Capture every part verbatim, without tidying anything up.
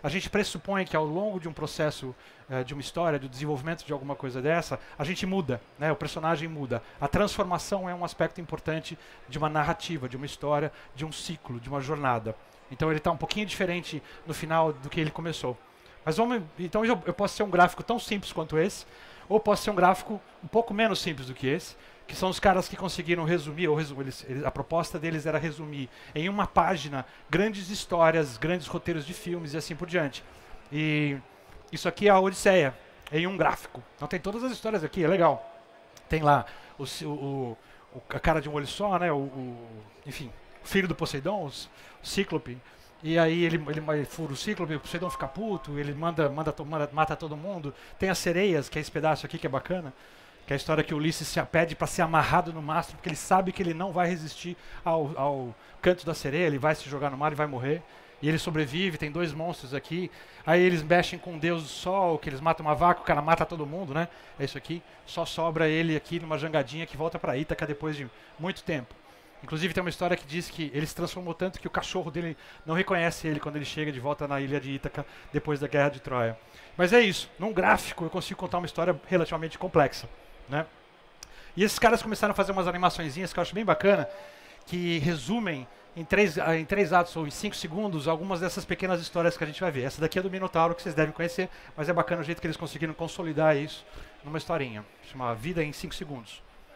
a gente pressupõe que ao longo de um processo, uh, de uma história, do desenvolvimento de alguma coisa dessa, a gente muda, né? O personagem muda. A transformação é um aspecto importante de uma narrativa, de uma história, de um ciclo, de uma jornada. Então ele está um pouquinho diferente no final do que ele começou. Mas vamos, então eu, eu posso ser um gráfico tão simples quanto esse, ou posso ser um gráfico um pouco menos simples do que esse, que são os caras que conseguiram resumir, ou resumir eles, eles, a proposta deles era resumir em uma página grandes histórias, grandes roteiros de filmes e assim por diante. E isso aqui é a Odisseia, em um gráfico. Então tem todas as histórias aqui, é legal. Tem lá o, o, o, a cara de um olho só, né? O, o, enfim, o filho do Poseidon, o, o Cíclope. E aí ele, ele, ele fura o Cíclope, o Poseidon fica puto, ele manda, manda, manda, mata todo mundo. Tem as sereias, que é esse pedaço aqui que é bacana, que é a história que o Ulisses se pede para ser amarrado no mastro, porque ele sabe que ele não vai resistir ao, ao canto da sereia, ele vai se jogar no mar e vai morrer. E ele sobrevive, tem dois monstros aqui. Aí eles mexem com o Deus do Sol, que eles matam uma vaca, o cara mata todo mundo, né? É isso aqui. Só sobra ele aqui numa jangadinha que volta para Ítaca depois de muito tempo. Inclusive tem uma história que diz que ele se transformou tanto que o cachorro dele não reconhece ele quando ele chega de volta na ilha de Ítaca depois da Guerra de Troia. Mas é isso, num gráfico eu consigo contar uma história relativamente complexa, né? E esses caras começaram a fazer umas animaçõezinhas que eu acho bem bacana, que resumem em três, em três atos ou em cinco segundos algumas dessas pequenas histórias que a gente vai ver. Essa daqui é do Minotauro, que vocês devem conhecer, mas é bacana o jeito que eles conseguiram consolidar isso numa historinha. Chama Vida em cinco segundos.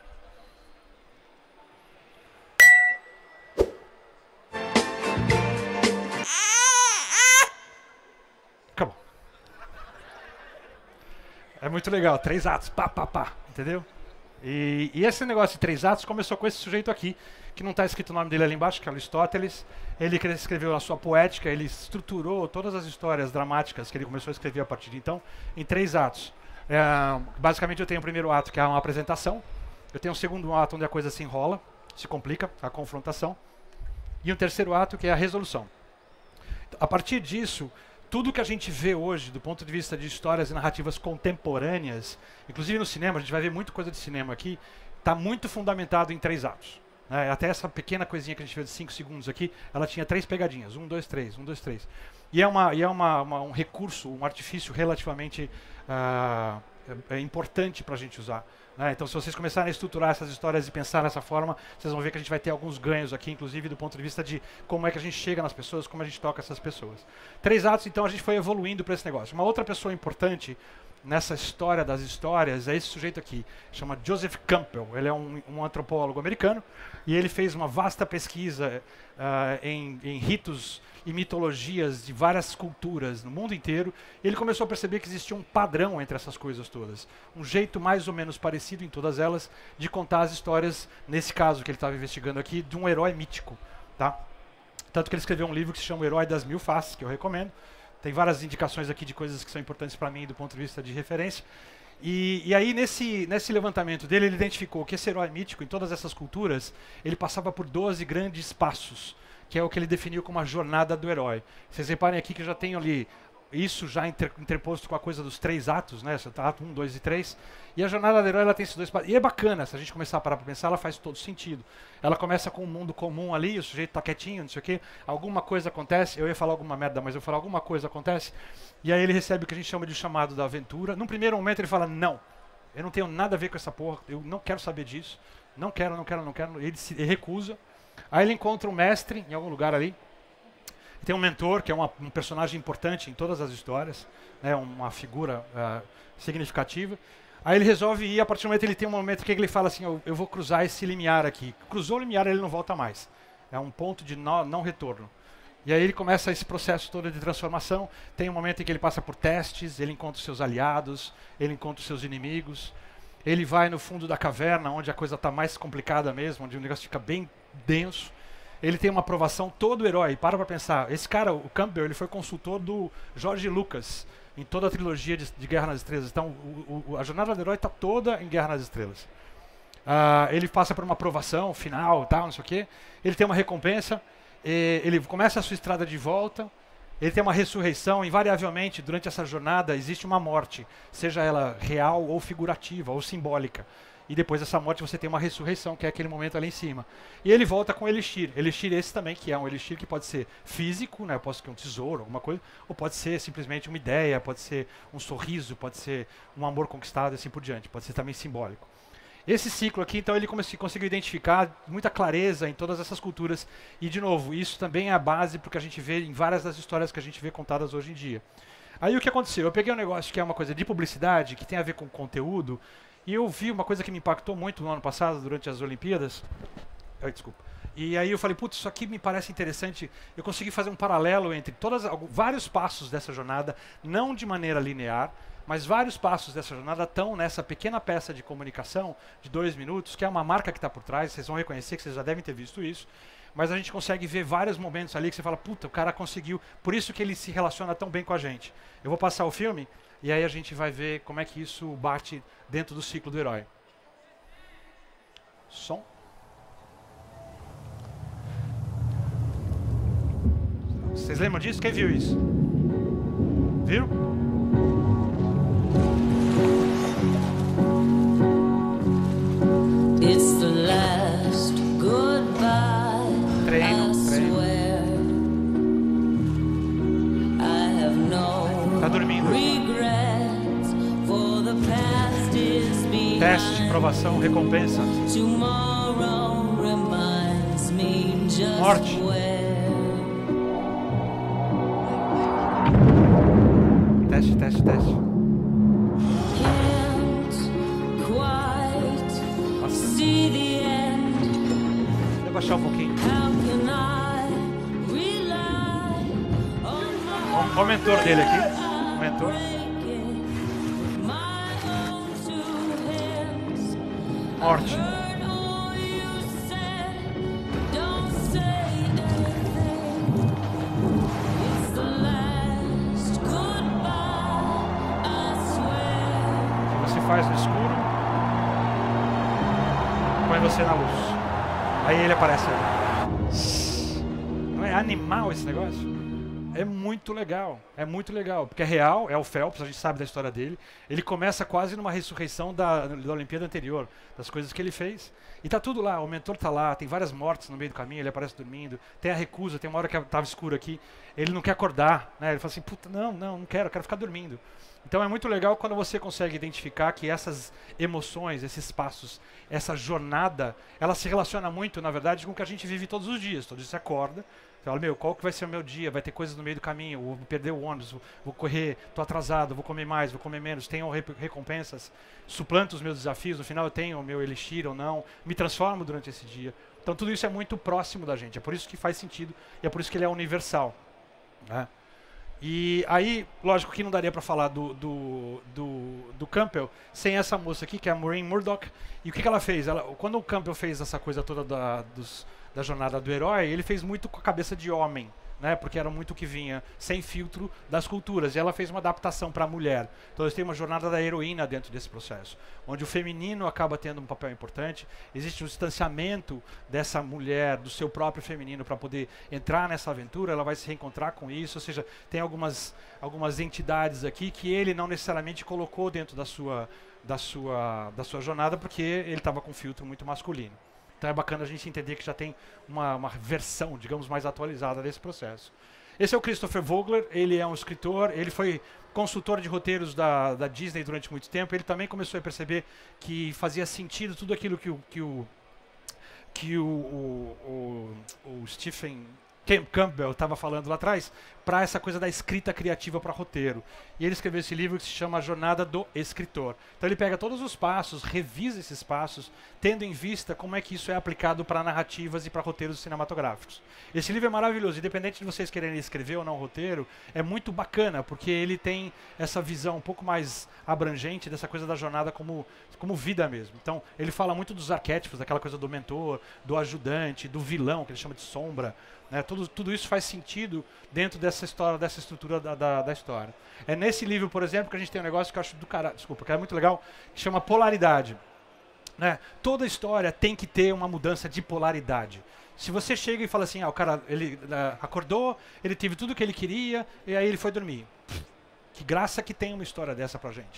Acabou. É muito legal, três atos, pá, pá, pá, entendeu? E, e esse negócio de três atos começou com esse sujeito aqui, que não está escrito o nome dele ali embaixo, que é Aristóteles. Ele escreveu a sua poética, ele estruturou todas as histórias dramáticas que ele começou a escrever a partir de então, em três atos. É, basicamente eu tenho o primeiro ato, que é uma apresentação. Eu tenho o segundo ato, onde a coisa se enrola, se complica, a confrontação. E o terceiro ato, que é a resolução. A partir disso, tudo que a gente vê hoje, do ponto de vista de histórias e narrativas contemporâneas, inclusive no cinema, a gente vai ver muita coisa de cinema aqui, está muito fundamentado em três atos. Né? Até essa pequena coisinha que a gente fez de cinco segundos aqui, ela tinha três pegadinhas. Um, dois, três, um, dois, três. E é, uma, e é uma, uma, um recurso, um artifício relativamente uh, é, é importante para a gente usar. Né? Então, se vocês começarem a estruturar essas histórias e pensar dessa forma, vocês vão ver que a gente vai ter alguns ganhos aqui, inclusive do ponto de vista de como é que a gente chega nas pessoas, como a gente toca essas pessoas. Três atos, então, a gente foi evoluindo para esse negócio. Uma outra pessoa importante nessa história das histórias é esse sujeito aqui, chama Joseph Campbell. Ele é um, um antropólogo americano e ele fez uma vasta pesquisa uh, em, em ritos e mitologias de várias culturas no mundo inteiro. E ele começou a perceber que existia um padrão entre essas coisas todas. Um jeito mais ou menos parecido em todas elas de contar as histórias, nesse caso que ele estava investigando aqui, de um herói mítico. Tá? Tanto que ele escreveu um livro que se chama O Herói das Mil Faces, que eu recomendo. Tem várias indicações aqui de coisas que são importantes para mim do ponto de vista de referência. E, e aí, nesse, nesse levantamento dele, ele identificou que esse herói mítico, em todas essas culturas, ele passava por doze grandes passos, que é o que ele definiu como a jornada do herói. Vocês reparem aqui que eu já tenho ali isso já inter, interposto com a coisa dos três atos, né? Ato um, dois e três. E a jornada do herói ela tem esses dois passos. E é bacana, se a gente começar a parar para pensar, ela faz todo sentido. Ela começa com um mundo comum ali, o sujeito está quietinho, não sei o quê, alguma coisa acontece, eu ia falar alguma merda, mas eu ia falar alguma coisa acontece, e aí ele recebe o que a gente chama de chamado da aventura. Num primeiro momento ele fala, não, eu não tenho nada a ver com essa porra, eu não quero saber disso, não quero, não quero, não quero, ele se ele recusa. Aí ele encontra um mestre em algum lugar ali, tem um mentor, que é uma, um personagem importante em todas as histórias, né, uma figura uh, significativa. Aí ele resolve ir, a partir do momento ele tem um momento que ele fala assim, eu, eu vou cruzar esse limiar aqui. Cruzou o limiar, ele não volta mais. É um ponto de no, não retorno. E aí ele começa esse processo todo de transformação. Tem um momento em que ele passa por testes, ele encontra os seus aliados, ele encontra os seus inimigos. Ele vai no fundo da caverna, onde a coisa está mais complicada mesmo, onde o negócio fica bem denso. Ele tem uma aprovação, todo herói, para pra pensar, esse cara, o Campbell, ele foi consultor do George Lucas, em toda a trilogia de, de Guerra nas Estrelas. Então, o, o, a jornada do herói está toda em Guerra nas Estrelas. Uh, ele passa por uma aprovação final, tal, não sei o quê. Ele tem uma recompensa, ele começa a sua estrada de volta, ele tem uma ressurreição. Invariavelmente, durante essa jornada, existe uma morte, seja ela real ou figurativa, ou simbólica. e depois dessa morte você tem uma ressurreição, que é aquele momento ali em cima. E ele volta com o Elixir. Elixir esse também, que é um Elixir que pode ser físico, né? Pode ser um tesouro, alguma coisa, ou pode ser simplesmente uma ideia, pode ser um sorriso, pode ser um amor conquistado e assim por diante. Pode ser também simbólico. Esse ciclo aqui, então, ele conseguiu identificar muita clareza em todas essas culturas. E, de novo, isso também é a base para o que a gente vê em várias das histórias que a gente vê contadas hoje em dia. Aí o que aconteceu? Eu peguei um negócio que é uma coisa de publicidade, que tem a ver com conteúdo, e eu vi uma coisa que me impactou muito no ano passado, durante as Olimpíadas. Ai, desculpa. E aí eu falei, putz, isso aqui me parece interessante. Eu consegui fazer um paralelo entre todas, vários passos dessa jornada, não de maneira linear, mas vários passos dessa jornada estão nessa pequena peça de comunicação de dois minutos, que é uma marca que está por trás, vocês vão reconhecer que vocês já devem ter visto isso, mas a gente consegue ver vários momentos ali que você fala, puta, o cara conseguiu, por isso que ele se relaciona tão bem com a gente. Eu vou passar o filme e aí a gente vai ver como é que isso bate dentro do ciclo do herói. Som. Vocês lembram disso? Quem viu isso? Viram? It's the last goodbye. Treino, I treino. swear I have no Tá dormindo. regrets, for the past is behind. Teste, provação, recompensa. Tomorrow reminds me just Morte. where. Teste, teste, teste. Can't quite Nossa, see the end. vou baixar um pouquinho. How can I rely on my Olha o mentor dele aqui. O mentor. breaking my own two hands? Morte. Heard all you said, don't say anything. It's the last goodbye, I swear. Que você faz no escuro, põe você na luz. Aí ele aparece ali. Não é animal esse negócio? É muito legal, é muito legal, porque é real, é o Phelps, a gente sabe da história dele. Ele começa quase numa ressurreição da, da Olimpíada anterior, das coisas que ele fez. E tá tudo lá, o mentor tá lá, tem várias mortes no meio do caminho, ele aparece dormindo, tem a recusa, tem uma hora que tava escuro aqui, ele não quer acordar, né? Ele fala assim, puta, não, não, não quero, eu quero ficar dormindo. Então é muito legal quando você consegue identificar que essas emoções, esses passos, essa jornada, ela se relaciona muito, na verdade, com o que a gente vive todos os dias. Todo dia você acorda, você fala, meu, qual que vai ser o meu dia? Vai ter coisas no meio do caminho, vou perder o ônibus, vou, vou correr, tô atrasado, vou comer mais, vou comer menos, tenho rep recompensas, suplanto os meus desafios, no final eu tenho o meu elixir ou não, me transformo durante esse dia. Então tudo isso é muito próximo da gente, é por isso que faz sentido e é por isso que ele é universal, né? E aí, lógico que não daria para falar do, do, do, do Campbell sem essa moça aqui, que é a Maureen Murdoch. E o que, que ela fez? Ela, quando o Campbell fez essa coisa toda da, dos, da jornada do herói, ele fez muito com a cabeça de homem, né? Porque era muito o que vinha sem filtro das culturas. E ela fez uma adaptação para a mulher. Então eles têm uma jornada da heroína dentro desse processo, onde o feminino acaba tendo um papel importante. Existe um distanciamento dessa mulher, do seu próprio feminino, para poder entrar nessa aventura. Ela vai se reencontrar com isso. Ou seja, tem algumas, algumas entidades aqui que ele não necessariamente colocou dentro da sua, da sua, da sua jornada, porque ele estava com um filtro muito masculino. Então é bacana a gente entender que já tem uma, uma versão, digamos, mais atualizada desse processo. Esse é o Christopher Vogler, ele é um escritor, ele foi consultor de roteiros da, da Disney durante muito tempo. Ele também começou a perceber que fazia sentido tudo aquilo que o, que o, que o, o, o, o Stephen Campbell estava falando lá atrás, para essa coisa da escrita criativa para roteiro. E ele escreveu esse livro que se chama A Jornada do Escritor. Então ele pega todos os passos, revisa esses passos, tendo em vista como é que isso é aplicado para narrativas e para roteiros cinematográficos. Esse livro é maravilhoso, independente de vocês quererem escrever ou não roteiro, é muito bacana, porque ele tem essa visão um pouco mais abrangente dessa coisa da jornada como, como vida mesmo. Então ele fala muito dos arquétipos, daquela coisa do mentor, do ajudante, do vilão, que ele chama de sombra. Né, tudo, tudo isso faz sentido dentro dessa história, dessa estrutura da, da, da história. É nesse livro, por exemplo, que a gente tem um negócio que eu acho do cara, desculpa, que é muito legal, que chama polaridade. Né? Toda história tem que ter uma mudança de polaridade. Se você chega e fala assim, ah, o cara ele uh, acordou, ele teve tudo o que ele queria e aí ele foi dormir. Pff, que graça que tem uma história dessa pra gente.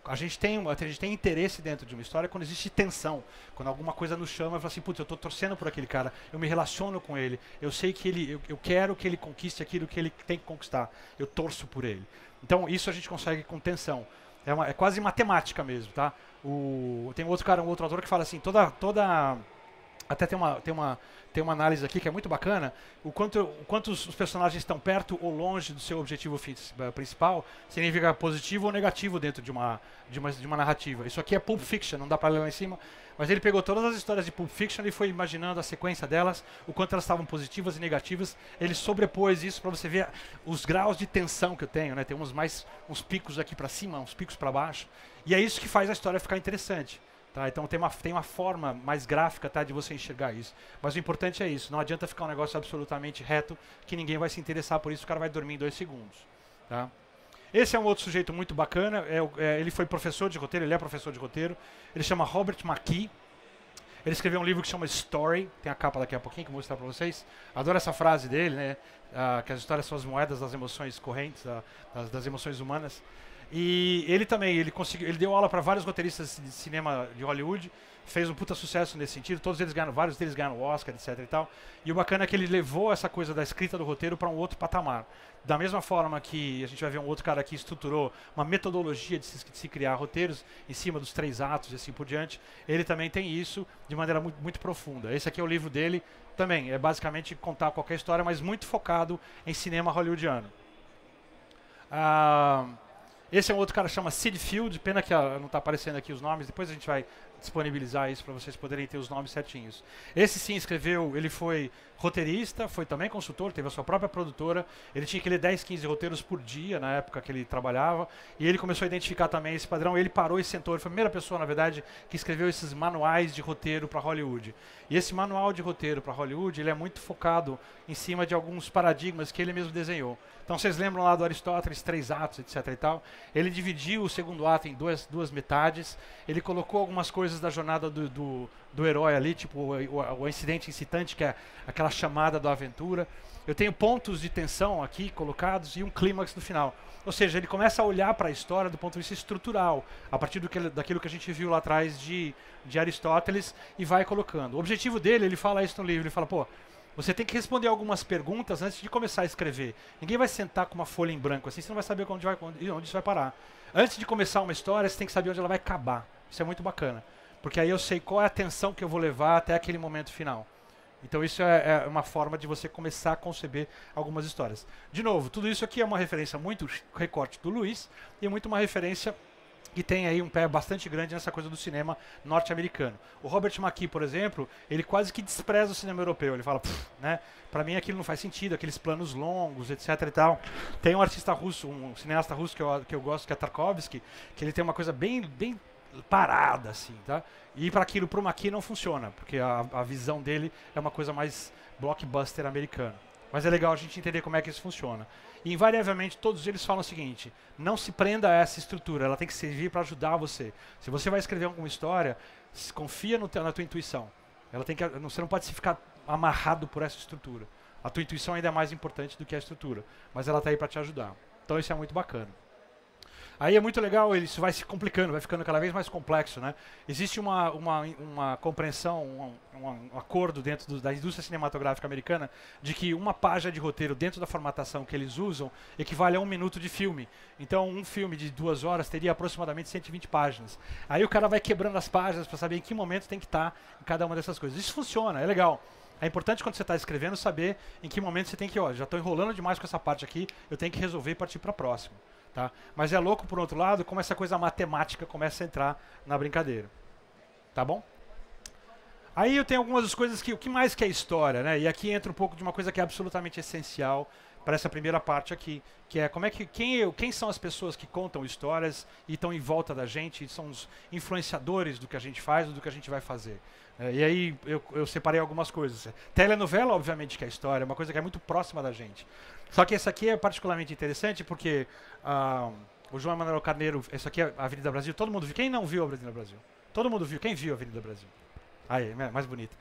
A gente, tem, a gente tem interesse dentro de uma história quando existe tensão. Quando alguma coisa nos chama, eu falo assim, putz, eu estou torcendo por aquele cara, eu me relaciono com ele, eu sei que ele, eu, eu quero que ele conquiste aquilo que ele tem que conquistar, eu torço por ele. Então isso a gente consegue com tensão. É, uma, é quase matemática mesmo, tá? O, tem um outro cara, um outro autor que fala assim, toda... toda até tem uma, tem, uma, tem uma análise aqui que é muito bacana, o quanto, o quanto os, os personagens estão perto ou longe do seu objetivo principal significa positivo ou negativo dentro de uma, de, uma, de uma narrativa. Isso aqui é Pulp Fiction, não dá para ler lá em cima, mas ele pegou todas as histórias de Pulp Fiction e foi imaginando a sequência delas, o quanto elas estavam positivas e negativas, ele sobrepôs isso para você ver os graus de tensão que eu tenho, né? Tem uns, mais, uns picos aqui para cima, uns picos para baixo, e é isso que faz a história ficar interessante. Tá, então tem uma, tem uma forma mais gráfica, tá, de você enxergar isso. Mas o importante é isso, não adianta ficar um negócio absolutamente reto, que ninguém vai se interessar por isso, o cara vai dormir em dois segundos. Tá? Esse é um outro sujeito muito bacana, é, é, ele foi professor de roteiro, ele é professor de roteiro, ele chama Robert McKee, ele escreveu um livro que chama Story, tem a capa daqui a pouquinho que eu vou mostrar para vocês. Adoro essa frase dele, né, ah, que as histórias são as moedas das emoções correntes, ah, das, das emoções humanas. E ele também, ele conseguiu, ele deu aula para vários roteiristas de cinema de Hollywood, fez um puta sucesso nesse sentido, todos eles ganharam, vários deles ganharam o Oscar, etc e tal. E o bacana é que ele levou essa coisa da escrita do roteiro para um outro patamar. Da mesma forma que a gente vai ver um outro cara que estruturou uma metodologia de se, de se criar roteiros em cima dos três atos e assim por diante, ele também tem isso de maneira muito, muito profunda. Esse aqui é o livro dele, também é basicamente contar qualquer história, mas muito focado em cinema hollywoodiano. Ah... Esse é um outro cara que chama Sid Field, pena que a, não está aparecendo aqui os nomes, depois a gente vai disponibilizar isso para vocês poderem ter os nomes certinhos. Esse sim escreveu, ele foi roteirista, foi também consultor, teve a sua própria produtora, ele tinha que ler dez, quinze roteiros por dia na época que ele trabalhava, e ele começou a identificar também esse padrão, ele parou e sentou, ele foi a primeira pessoa, na verdade, que escreveu esses manuais de roteiro para Hollywood. E esse manual de roteiro para Hollywood, ele é muito focado em cima de alguns paradigmas que ele mesmo desenhou. Então vocês lembram lá do Aristóteles, três atos, etc e tal. Ele dividiu o segundo ato em duas, duas metades. Ele colocou algumas coisas da jornada do, do, do herói ali, tipo o, o, o incidente incitante, que é aquela chamada da aventura. Eu tenho pontos de tensão aqui colocados e um clímax no final. Ou seja, ele começa a olhar para a história do ponto de vista estrutural, a partir do que, daquilo que a gente viu lá atrás de, de Aristóteles, e vai colocando. O objetivo dele, ele fala isso no livro, ele fala, pô, você tem que responder algumas perguntas antes de começar a escrever. Ninguém vai sentar com uma folha em branco assim, você não vai saber onde, vai, onde isso vai parar. Antes de começar uma história, você tem que saber onde ela vai acabar. Isso é muito bacana. Porque aí eu sei qual é a tensão que eu vou levar até aquele momento final. Então isso é, é uma forma de você começar a conceber algumas histórias. De novo, tudo isso aqui é uma referência muito recorte do Luiz e muito uma referência que tem aí um pé bastante grande nessa coisa do cinema norte-americano. O Robert McKee, por exemplo, ele quase que despreza o cinema europeu. Ele fala, né, para mim aquilo não faz sentido, aqueles planos longos, etc e tal. Tem um artista russo, um cineasta russo que eu, que eu gosto, que é Tarkovsky, que ele tem uma coisa bem, bem parada, assim, tá? E para aquilo, para o McKee não funciona, porque a, a visão dele é uma coisa mais blockbuster americano. Mas é legal a gente entender como é que isso funciona. E invariavelmente todos eles falam o seguinte, não se prenda a essa estrutura, ela tem que servir para ajudar você. Se você vai escrever alguma história, confia no, na tua intuição. Ela tem que, você não pode se ficar amarrado por essa estrutura. A tua intuição ainda é mais importante do que a estrutura, mas ela está aí para te ajudar. Então isso é muito bacana. Aí é muito legal, isso vai se complicando, vai ficando cada vez mais complexo, né? Existe uma, uma, uma compreensão, um, um, um acordo dentro do, da indústria cinematográfica americana de que uma página de roteiro dentro da formatação que eles usam equivale a um minuto de filme. Então um filme de duas horas teria aproximadamente cento e vinte páginas. Aí o cara vai quebrando as páginas para saber em que momento tem que estar em cada uma dessas coisas. Isso funciona, é legal. É importante quando você está escrevendo saber em que momento você tem que, ó, já estou enrolando demais com essa parte aqui, eu tenho que resolver e partir para a próxima. Tá? Mas é louco, por outro lado, como essa coisa matemática começa a entrar na brincadeira. Tá bom? Aí eu tenho algumas das coisas que... O que mais que é história, né? E aqui entra um pouco de uma coisa que é absolutamente essencial para essa primeira parte aqui, que é como é que quem, eu, quem são as pessoas que contam histórias e estão em volta da gente, e são os influenciadores do que a gente faz, do que a gente vai fazer. É, e aí eu, eu separei algumas coisas. Telenovela, obviamente, que é história, é uma coisa que é muito próxima da gente. Só que essa aqui é particularmente interessante porque ah, o João Emanuel Carneiro, essa aqui é a Avenida Brasil, todo mundo viu. Quem não viu a Avenida Brasil? Todo mundo viu. Quem viu a Avenida Brasil? Aí, mais bonita.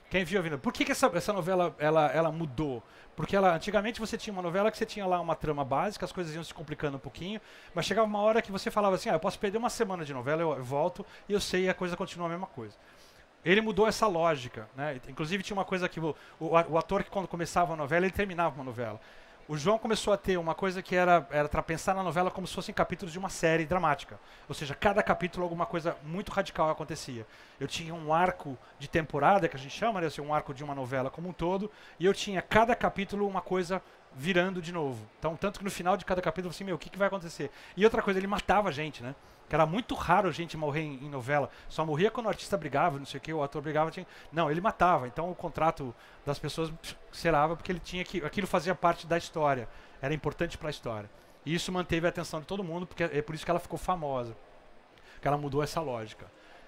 Quem viu a vida? Por que, que essa, essa novela ela, ela mudou? Porque ela, antigamente você tinha uma novela que você tinha lá uma trama básica, as coisas iam se complicando um pouquinho, mas chegava uma hora que você falava assim, ah, eu posso perder uma semana de novela, eu, eu volto e eu sei e a coisa continua a mesma coisa. Ele mudou essa lógica, né? Inclusive tinha uma coisa que o, o, o ator que quando começava a novela, ele terminava uma novela. O João começou a ter uma coisa que era, era para pensar na novela como se fossem capítulos de uma série dramática. Ou seja, cada capítulo alguma coisa muito radical acontecia. Eu tinha um arco de temporada, que a gente chama, né? Assim, um arco de uma novela como um todo, e eu tinha cada capítulo uma coisa virando de novo. Então, tanto que no final de cada capítulo, assim, meu, o que, que vai acontecer? E outra coisa, ele matava a gente, né? Que era muito raro a gente morrer em, em novela. Só morria quando o artista brigava, não sei o que, o ator brigava. Tinha... Não, ele matava. Então o contrato das pessoas cerava porque ele tinha que. Aquilo fazia parte da história. Era importante para a história. E isso manteve a atenção de todo mundo, porque é por isso que ela ficou famosa. Que ela mudou essa lógica.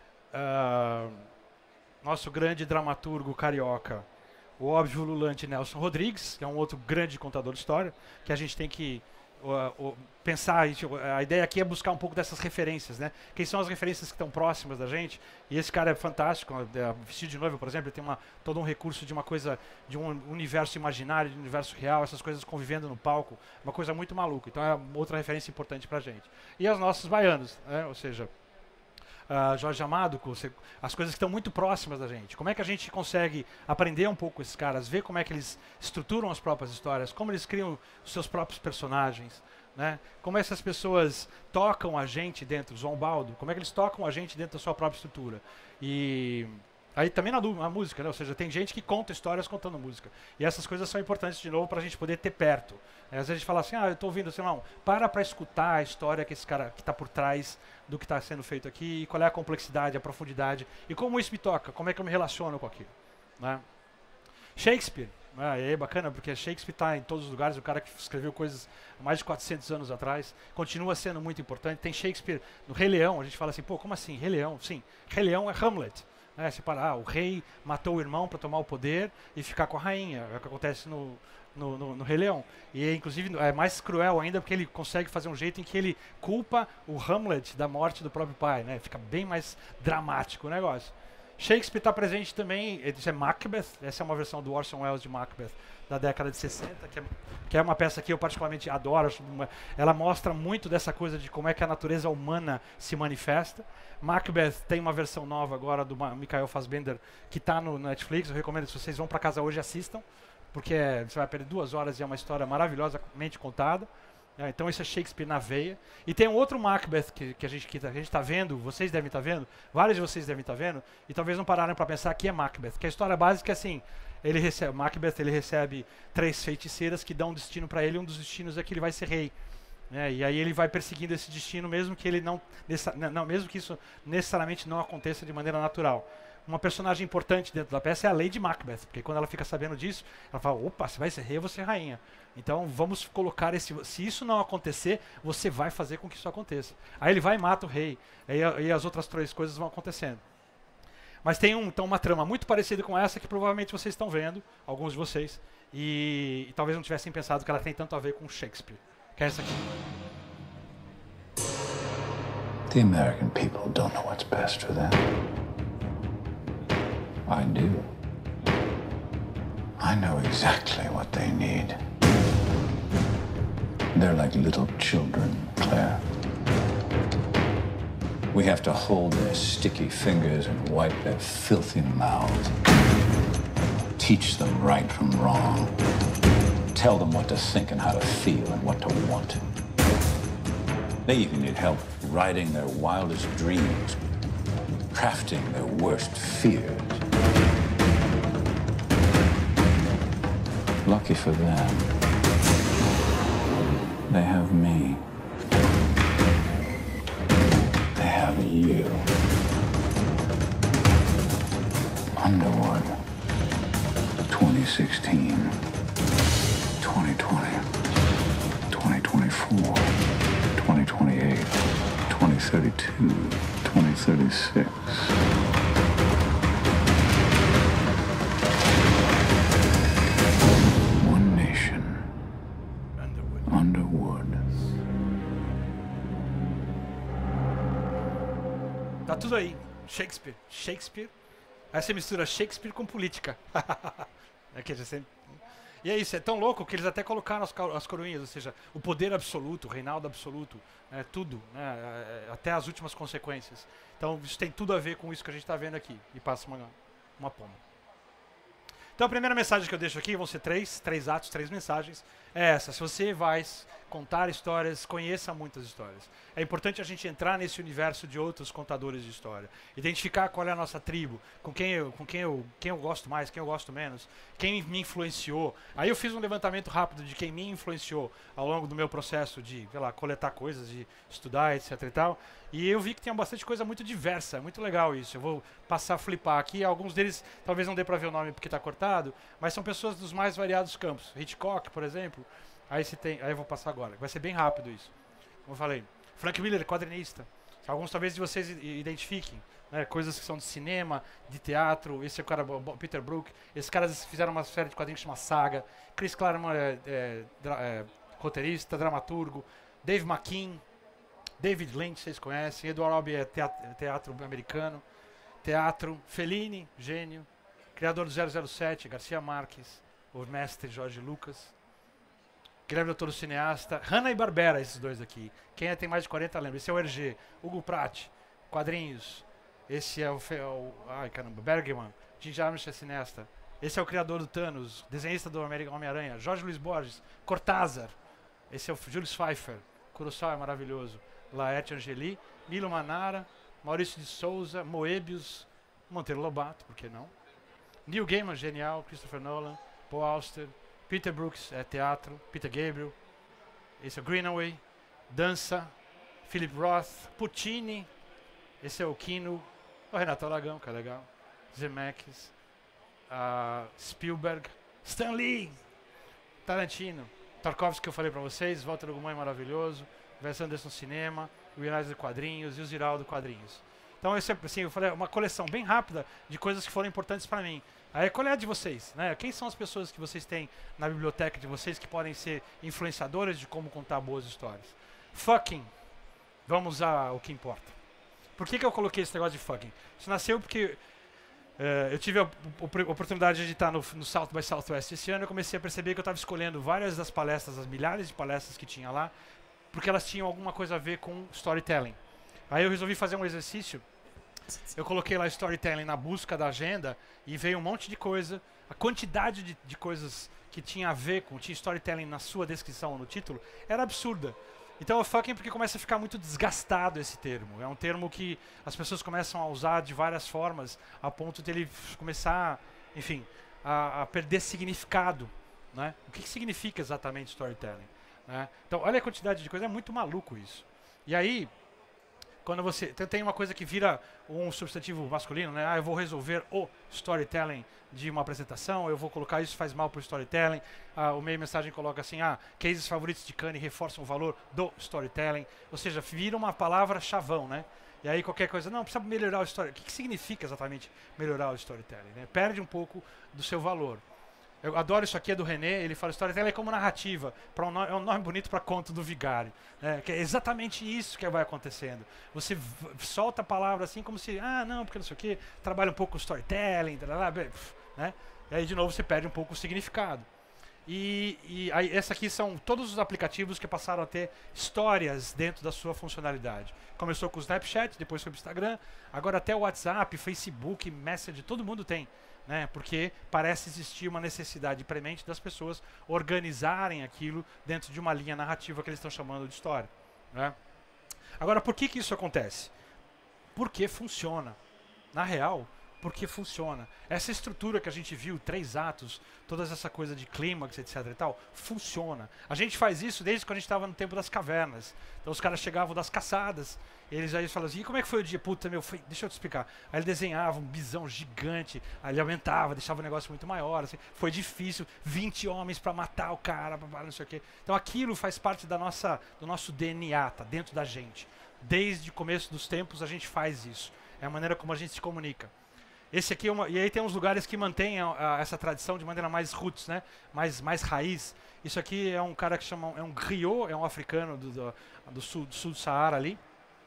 Uh, nosso grande dramaturgo carioca, o óbvio lulante Nelson Rodrigues, que é um outro grande contador de história, que a gente tem que. Uh, uh, pensar, a ideia aqui é buscar um pouco dessas referências, né? Quem são as referências que estão próximas da gente? E esse cara é fantástico, é, Vestido de Noiva, por exemplo, ele tem uma, todo um recurso de uma coisa, de um universo imaginário, de um universo real, essas coisas convivendo no palco, uma coisa muito maluca. Então é outra referência importante pra gente. E os nossos baianos, né? Ou seja, Uh, Jorge Amado, as coisas que estão muito próximas da gente. Como é que a gente consegue aprender um pouco com esses caras, ver como é que eles estruturam as próprias histórias, como eles criam os seus próprios personagens, né? Como essas pessoas tocam a gente dentro, João Baldo, como é que eles tocam a gente dentro da sua própria estrutura. E aí também na, na música, né? Ou seja, tem gente que conta histórias contando música. E essas coisas são importantes, de novo, para a gente poder ter perto. É, às vezes a gente fala assim, ah, eu estou ouvindo, assim, não, para para escutar a história que esse cara que está por trás do que está sendo feito aqui, e qual é a complexidade, a profundidade, e como isso me toca, como é que eu me relaciono com aquilo. Né? Shakespeare, ah, e aí é bacana, porque Shakespeare está em todos os lugares, o cara que escreveu coisas há mais de quatrocentos anos atrás, continua sendo muito importante. Tem Shakespeare no Rei Leão, a gente fala assim, pô, como assim, Rei Leão? Sim, Rei Leão é Hamlet. É, separar, ah, o rei matou o irmão para tomar o poder e ficar com a rainha, é o que acontece no, no, no, no Rei Leão. E inclusive é mais cruel ainda porque ele consegue fazer um jeito em que ele culpa o Hamlet da morte do próprio pai, né? Fica bem mais dramático o negócio. Shakespeare está presente também, isso é Macbeth, essa é uma versão do Orson Welles de Macbeth da década de sessenta, que é, que é uma peça que eu particularmente adoro. Ela mostra muito dessa coisa de como é que a natureza humana se manifesta. Macbeth tem uma versão nova agora do Michael Fassbender que está no Netflix, eu recomendo, se vocês vão para casa hoje, assistam, porque é, você vai perder duas horas e é uma história maravilhosamente contada. É, então isso é Shakespeare na veia. E tem um outro Macbeth que, que a gente está vendo, vocês devem estar tá vendo, vários de vocês devem estar tá vendo, e talvez não pararam para pensar que é Macbeth, que a história básica é assim, ele recebe, Macbeth ele recebe três feiticeiras que dão um destino para ele, um dos destinos é que ele vai ser rei. É, e aí ele vai perseguindo esse destino, mesmo que ele não, não, mesmo que isso necessariamente não aconteça de maneira natural. Uma personagem importante dentro da peça é a Lady Macbeth, porque quando ela fica sabendo disso, ela fala, opa, você vai ser rei, eu vou ser rainha. Então vamos colocar esse, se isso não acontecer, você vai fazer com que isso aconteça. Aí ele vai e mata o rei, aí, aí as outras três coisas vão acontecendo. Mas tem um, então, uma trama muito parecida com essa que provavelmente vocês estão vendo, alguns de vocês, e, e talvez não tivessem pensado que ela tem tanto a ver com Shakespeare, que é essa aqui. The American people don't know what's best for them. I do. I know exactly what they need. They're like little children, Claire. We have to hold their sticky fingers and wipe their filthy mouths. Teach them right from wrong. Tell them what to think and how to feel and what to want. They even need help writing their wildest dreams, crafting their worst fears. Lucky for them, they have me. They have you. Underwood, twenty sixteen, twenty twenty, twenty twenty-four, twenty twenty-eight, twenty thirty-two, twenty thirty-six. One nation. Underwood. Underwood. Tá tudo aí. Shakespeare. Shakespeare Aí você mistura Shakespeare com política. É que a gente sempre... E é isso, é tão louco que eles até colocaram as, as coroinhas, ou seja, o poder absoluto, o reinado absoluto, né, tudo, né, até as últimas consequências. Então isso tem tudo a ver com isso que a gente está vendo aqui. E passa uma, uma pomba. Então a primeira mensagem que eu deixo aqui, vão ser três, três atos, três mensagens, é essa. Se você vai contar histórias, conheça muitas histórias. É importante a gente entrar nesse universo de outros contadores de história. Identificar qual é a nossa tribo, com quem eu, com quem eu, quem eu gosto mais, quem eu gosto menos, quem me influenciou. Aí eu fiz um levantamento rápido de quem me influenciou ao longo do meu processo de, sei lá, coletar coisas, de estudar, etc e tal. E eu vi que tem bastante coisa muito diversa, é muito legal isso. Eu vou passar a flipar aqui. Alguns deles talvez não dê para ver o nome porque está cortado, mas são pessoas dos mais variados campos. Hitchcock, por exemplo. Aí você tem, aí eu vou passar agora. Vai ser bem rápido isso. Como eu falei, Frank Miller, quadrinista. Alguns talvez de vocês identifiquem, né, coisas que são de cinema, de teatro. Esse é o cara, Peter Brook. Esses caras fizeram uma série de quadrinhos chamada Saga. Chris Claremont é, é, é roteirista, dramaturgo. Dave McKean, David Lynch, vocês conhecem. Edward Albee é teatro, teatro americano. Teatro. Fellini, gênio. Criador do zero zero sete, Garcia Marques. O mestre Jorge Lucas. Guilherme Del Toro, cineasta. Hanna-Barbera, esses dois aqui. Quem é, tem mais de quarenta lembra. Esse é o R G. Hugo Pratt, quadrinhos. Esse é o... Fe o ai, caramba. Bergman. Jim Jarmusch é cineasta. Esse é o criador do Thanos. Desenhista do Homem-Aranha. Jorge Luiz Borges. Cortázar. Esse é o Julius Pfeiffer. Kurosawa é maravilhoso. Laerte Angeli. Milo Manara. Maurício de Souza. Moebius. Monteiro Lobato, por que não? Neil Gaiman, genial. Christopher Nolan. Paul Auster. Peter Brooks, é teatro. Peter Gabriel. Esse é o Greenaway. Dança. Philip Roth. Puccini. Esse é o Kino. O Renato Aragão, que é legal. Zemeckis. Uh, Spielberg. Stan Lee. Tarantino. Tarkovsky, que eu falei pra vocês. Walter Ugumãe, maravilhoso. Wes Anderson, cinema. O United Quadrinhos. E o Ziraldo, quadrinhos. Então, esse é, assim, eu falei, uma coleção bem rápida de coisas que foram importantes pra mim. Aí, qual é a de vocês? Né? Quem são as pessoas que vocês têm na biblioteca de vocês que podem ser influenciadoras de como contar boas histórias? Fucking. Vamos ao que importa. Por que, que eu coloquei esse negócio de fucking? Isso nasceu porque uh, eu tive a, a oportunidade de estar no, no South by Southwest esse ano. Eu comecei a perceber que eu estava escolhendo várias das palestras, as milhares de palestras que tinha lá, porque elas tinham alguma coisa a ver com storytelling. Aí eu resolvi fazer um exercício. Eu coloquei lá storytelling na busca da agenda e veio um monte de coisa. A quantidade de, de coisas que tinha a ver com, tinha storytelling na sua descrição, no título, era absurda. Então é fucking porque começa a ficar muito desgastado esse termo. É um termo que as pessoas começam a usar de várias formas, a ponto de ele começar, enfim, a, a perder significado. Né? O que, que significa exatamente storytelling? Né? Então olha a quantidade de coisa, é muito maluco isso. E aí... Quando você tem uma coisa que vira um substantivo masculino, né? Ah, eu vou resolver o storytelling de uma apresentação, eu vou colocar isso faz mal para o storytelling. Ah, o meio mensagem coloca assim, ah, cases favoritos de Kanye reforçam o valor do storytelling. Ou seja, vira uma palavra chavão, né? E aí qualquer coisa, não, precisa melhorar o storytelling. O que, que significa exatamente melhorar o storytelling? Né? Perde um pouco do seu valor. Eu adoro isso aqui, é do René, ele fala storytelling é como narrativa, pra um nome, é um nome bonito para conto do vigário. Né? Que é exatamente isso que vai acontecendo. Você solta a palavra assim como se, ah, não, porque não sei o que, trabalha um pouco com storytelling, né? E aí de novo você perde um pouco o significado. E, e aí, essa aqui são todos os aplicativos que passaram a ter histórias dentro da sua funcionalidade. Começou com o Snapchat, depois foi para o Instagram, agora até o WhatsApp, Facebook, Messenger, todo mundo tem. Né? Porque parece existir uma necessidade premente das pessoas organizarem aquilo dentro de uma linha narrativa que eles estão chamando de história. Né? Agora, por que, que isso acontece? Porque funciona. Na real, porque funciona. Essa estrutura que a gente viu, três atos, toda essa coisa de clímax, etc e tal, funciona. A gente faz isso desde quando a gente estava no tempo das cavernas. Então os caras chegavam das caçadas, eles aí falavam assim, e como é que foi o dia? Puta, meu, foi... deixa eu te explicar. Aí ele desenhava um bisão gigante, aí ele aumentava, deixava o negócio muito maior, assim. Foi difícil, vinte homens para matar o cara, não sei o quê. Então aquilo faz parte da nossa, do nosso D N A, tá dentro da gente. Desde o começo dos tempos a gente faz isso. É a maneira como a gente se comunica. Esse aqui é uma, e aí tem uns lugares que mantêm a, a, essa tradição de maneira mais roots, né? mais, mais raiz. Isso aqui é um cara que chama, é um griot, é um africano do, do, do, sul, do sul do Saara ali.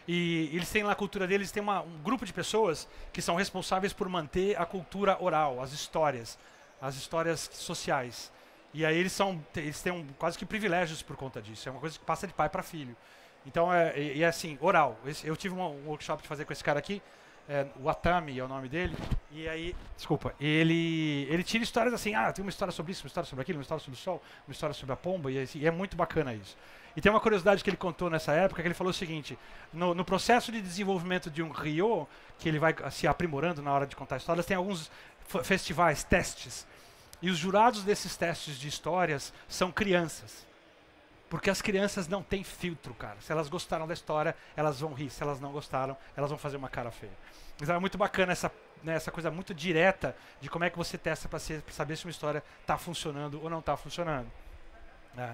E eles têm lá a cultura deles, tem uma, um grupo de pessoas que são responsáveis por manter a cultura oral, as histórias, as histórias sociais. E aí eles são, eles têm um, quase que privilégios por conta disso. É uma coisa que passa de pai para filho. Então é, e, e é assim, oral. Esse, eu tive um, um workshop de fazer com esse cara aqui, é, o Atami é o nome dele. E aí, desculpa, ele ele tira histórias assim, ah, tem uma história sobre isso, uma história sobre aquilo, uma história sobre o sol, uma história sobre a pomba, e, assim, e é muito bacana isso. E tem uma curiosidade que ele contou nessa época, que ele falou o seguinte, no, no processo de desenvolvimento de um Ryo, que ele vai se aprimorando na hora de contar histórias, tem alguns festivais, testes. E os jurados desses testes de histórias são crianças. Porque as crianças não têm filtro, cara. Se elas gostaram da história, elas vão rir. Se elas não gostaram, elas vão fazer uma cara feia. Então é muito bacana essa, né, essa coisa muito direta de como é que você testa para saber se uma história está funcionando ou não está funcionando. Né?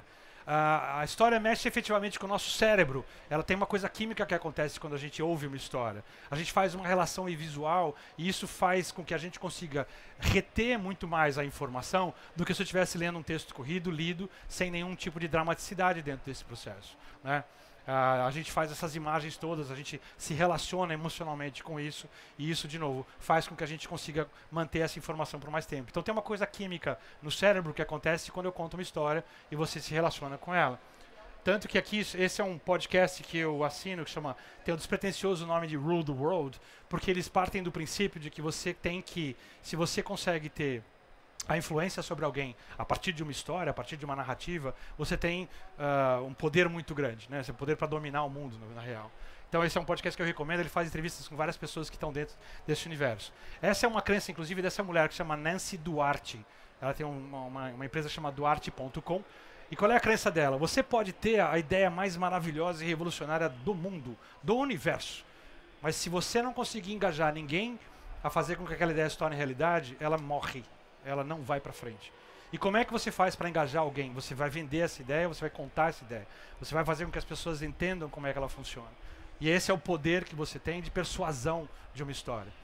A, a história mexe efetivamente com o nosso cérebro. Ela tem uma coisa química que acontece quando a gente ouve uma história. A gente faz uma relação visual e isso faz com que a gente consiga reter muito mais a informação do que se eu estivesse lendo um texto corrido, lido, sem nenhum tipo de dramaticidade dentro desse processo. Né? Uh, a gente faz essas imagens todas, a gente se relaciona emocionalmente com isso, e isso, de novo, faz com que a gente consiga manter essa informação por mais tempo. Então tem uma coisa química no cérebro que acontece quando eu conto uma história e você se relaciona com ela. Tanto que aqui, esse é um podcast que eu assino, que chama, tem o despretensioso nome de Rule the World, porque eles partem do princípio de que você tem que, se você consegue ter a influência sobre alguém a partir de uma história, a partir de uma narrativa, você tem uh, um poder muito grande, né? Você tem poder para dominar o mundo, na real. Então esse é um podcast que eu recomendo, ele faz entrevistas com várias pessoas que estão dentro desse universo. Essa é uma crença, inclusive, dessa mulher que se chama Nancy Duarte. Ela tem uma, uma, uma empresa chamada Duarte ponto com. E qual é a crença dela? Você pode ter a ideia mais maravilhosa e revolucionária do mundo, do universo. Mas se você não conseguir engajar ninguém a fazer com que aquela ideia se torne realidade, ela morre. Ela não vai para frente. E como é que você faz para engajar alguém? Você vai vender essa ideia, você vai contar essa ideia. Você vai fazer com que as pessoas entendam como é que ela funciona. E esse é o poder que você tem de persuasão de uma história.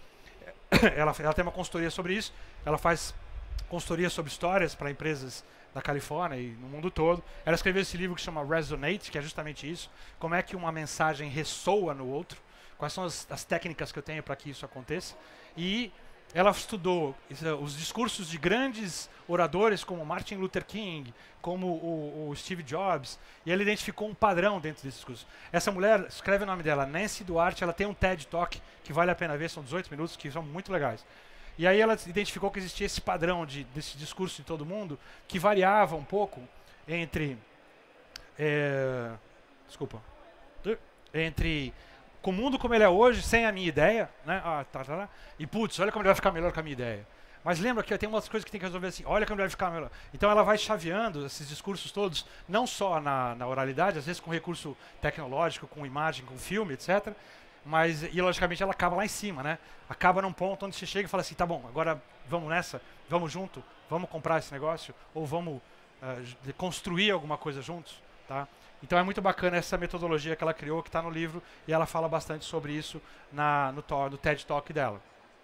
Ela, ela tem uma consultoria sobre isso. Ela faz consultoria sobre histórias para empresas da Califórnia e no mundo todo. Ela escreveu esse livro que chama Resonate, que é justamente isso. Como é que uma mensagem ressoa no outro. Quais são as, as técnicas que eu tenho para que isso aconteça. E ela estudou os discursos de grandes oradores como Martin Luther King, como o, o Steve Jobs, e ela identificou um padrão dentro desse discurso. Essa mulher, escreve o nome dela, Nancy Duarte, ela tem um TED Talk que vale a pena ver, são dezoito minutos, que são muito legais. E aí ela identificou que existia esse padrão de, desse discurso de todo mundo, que variava um pouco entre... É, desculpa. Entre... com o mundo como ele é hoje, sem a minha ideia, né? Ah, tá, tá, tá. E putz, olha como ele vai ficar melhor com a minha ideia. Mas lembra que tem umas coisas que tem que resolver assim, olha como ele vai ficar melhor. Então ela vai chaveando esses discursos todos, não só na, na oralidade, às vezes com recurso tecnológico, com imagem, com filme, etcétera. Mas, e logicamente ela acaba lá em cima, né? Acaba num ponto onde você chega e fala assim, tá bom, agora vamos nessa, vamos junto, vamos comprar esse negócio, ou vamos uh, construir alguma coisa juntos, tá? Então é muito bacana essa metodologia que ela criou, que está no livro, e ela fala bastante sobre isso na, no, no TED Talk dela.